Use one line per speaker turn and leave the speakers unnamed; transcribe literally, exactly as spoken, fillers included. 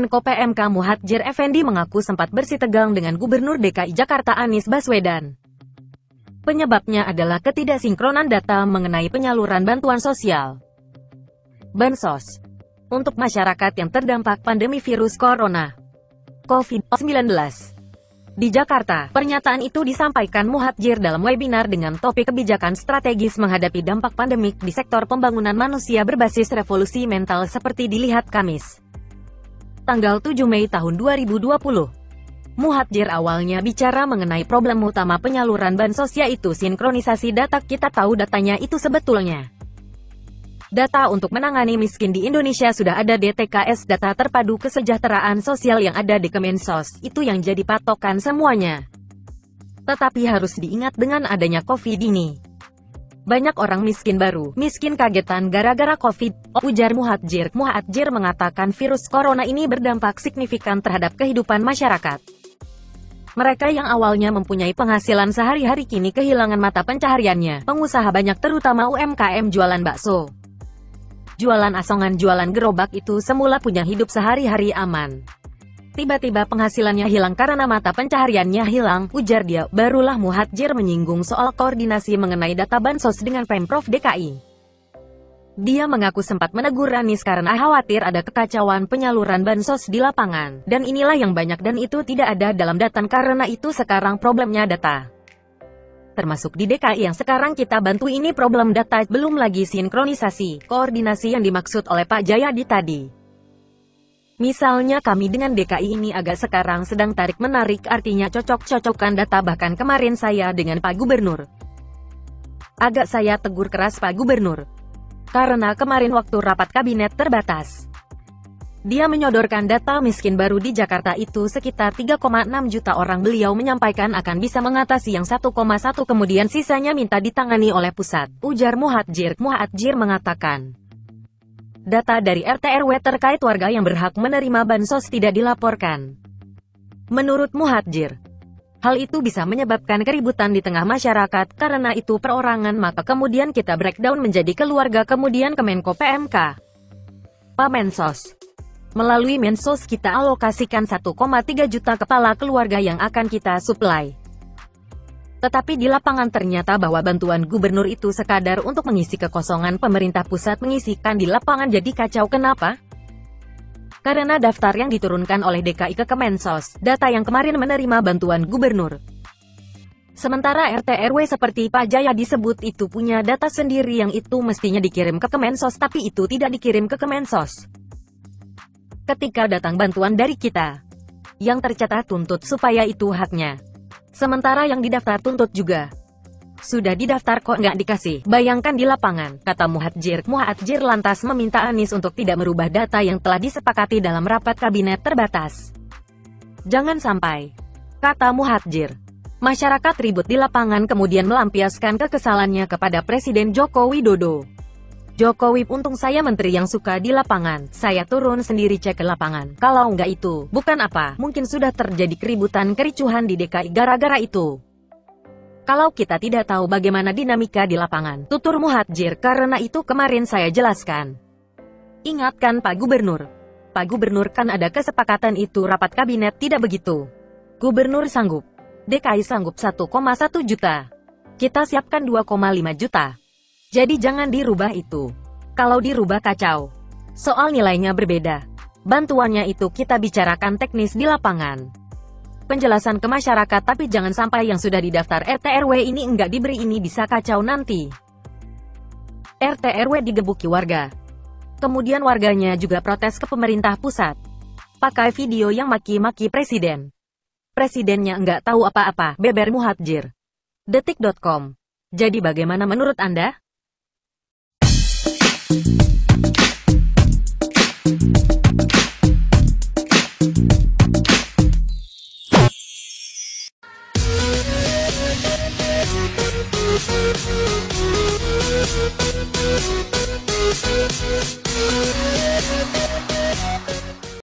Menko P M K Muhadjir Effendi mengaku sempat bersitegang dengan Gubernur D K I Jakarta Anies Baswedan. Penyebabnya adalah ketidaksinkronan data mengenai penyaluran bantuan sosial Bansos untuk masyarakat yang terdampak pandemi virus corona COVID sembilan belas. Di Jakarta, pernyataan itu disampaikan Muhadjir dalam webinar dengan topik kebijakan strategis menghadapi dampak pandemik di sektor pembangunan manusia berbasis revolusi mental seperti dilihat Kamis, tanggal tujuh Mei tahun dua ribu dua puluh. Muhadjir awalnya bicara mengenai problem utama penyaluran bansos yaitu sinkronisasi data. Kita tahu datanya itu sebetulnya data untuk menangani miskin di Indonesia sudah ada. D T K S, data terpadu kesejahteraan sosial yang ada di Kemensos, itu yang jadi patokan semuanya. Tetapi harus diingat dengan adanya COVID ini, banyak orang miskin baru, miskin kagetan gara-gara COVID, ujar Muhadjir. Muhadjir mengatakan virus corona ini berdampak signifikan terhadap kehidupan masyarakat. Mereka yang awalnya mempunyai penghasilan sehari-hari kini kehilangan mata pencahariannya. Pengusaha banyak terutama U M K M jualan bakso, jualan asongan, jualan gerobak itu semula punya hidup sehari-hari aman. Tiba-tiba penghasilannya hilang karena mata pencahariannya hilang, ujar dia. Barulah Muhadjir menyinggung soal koordinasi mengenai data bansos dengan Pemprov D K I. Dia mengaku sempat menegur Anies karena khawatir ada kekacauan penyaluran bansos di lapangan. Dan inilah yang banyak dan itu tidak ada dalam data, karena itu sekarang problemnya data. Termasuk di D K I yang sekarang kita bantu ini problem data, belum lagi sinkronisasi, koordinasi yang dimaksud oleh Pak Jayadi tadi. Misalnya kami dengan D K I ini agak sekarang sedang tarik-menarik, artinya cocok-cocokkan data. Bahkan kemarin saya dengan Pak Gubernur, agak saya tegur keras Pak Gubernur, karena kemarin waktu rapat kabinet terbatas, dia menyodorkan data miskin baru di Jakarta itu sekitar tiga koma enam juta orang. Beliau menyampaikan akan bisa mengatasi yang satu koma satu, kemudian sisanya minta ditangani oleh pusat, ujar Muhadjir. Muhadjir mengatakan, data dari R T R W terkait warga yang berhak menerima bansos tidak dilaporkan. Menurut Muhadjir, hal itu bisa menyebabkan keributan di tengah masyarakat, karena itu perorangan, maka kemudian kita breakdown menjadi keluarga, kemudian ke Menko P M K, Pak Mensos. Melalui Mensos kita alokasikan satu koma tiga juta kepala keluarga yang akan kita suplai. Tetapi di lapangan ternyata bahwa bantuan gubernur itu sekadar untuk mengisi kekosongan pemerintah pusat mengisikan di lapangan. Jadi kacau. Kenapa? Karena daftar yang diturunkan oleh D K I ke Kemensos, data yang kemarin menerima bantuan gubernur. Sementara R T R W seperti Pak Jaya disebut itu punya data sendiri yang itu mestinya dikirim ke Kemensos, tapi itu tidak dikirim ke Kemensos. Ketika datang bantuan dari kita, yang tercatat tuntut supaya itu haknya. Sementara yang didaftar tuntut juga sudah didaftar kok nggak dikasih. Bayangkan di lapangan, kata Muhadjir. Muhadjir lantas meminta Anies untuk tidak merubah data yang telah disepakati dalam rapat kabinet terbatas. Jangan sampai, kata Muhadjir, masyarakat ribut di lapangan kemudian melampiaskan kekesalannya kepada Presiden Joko Widodo. Jokowi, untung saya menteri yang suka di lapangan, saya turun sendiri cek ke lapangan. Kalau nggak itu, bukan apa, mungkin sudah terjadi keributan kericuhan di D K I gara-gara itu. Kalau kita tidak tahu bagaimana dinamika di lapangan, tutur Muhadjir, karena itu kemarin saya jelaskan. Ingatkan Pak Gubernur. Pak Gubernur kan ada kesepakatan itu rapat kabinet, tidak begitu. Gubernur sanggup, D K I sanggup satu koma satu juta. Kita siapkan dua koma lima juta. Jadi jangan dirubah itu. Kalau dirubah kacau. Soal nilainya berbeda. Bantuannya itu kita bicarakan teknis di lapangan. Penjelasan ke masyarakat, tapi jangan sampai yang sudah didaftar R T R W ini enggak diberi, ini bisa kacau nanti. R T R W digebuki warga. Kemudian warganya juga protes ke pemerintah pusat. Pakai video yang maki-maki presiden. Presidennya enggak tahu apa-apa, beber Muhadjir. Detik titik com. Jadi bagaimana menurut Anda?